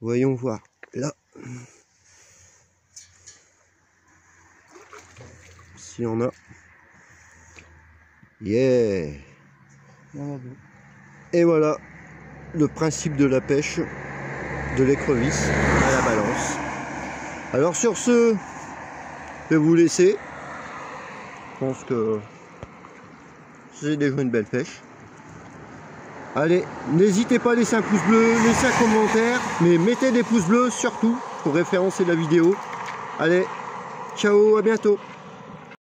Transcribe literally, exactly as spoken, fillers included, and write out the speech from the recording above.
Voyons voir. Là. S'il y en a. Yeah. Et voilà le principe de la pêche de l'écrevisse à la balance. Alors sur ce, je vais vous laisser. Je pense que c'est déjà une belle pêche. Allez, n'hésitez pas à laisser un pouce bleu, laissez un commentaire, mais mettez des pouces bleus surtout pour référencer la vidéo. Allez, ciao, à bientôt.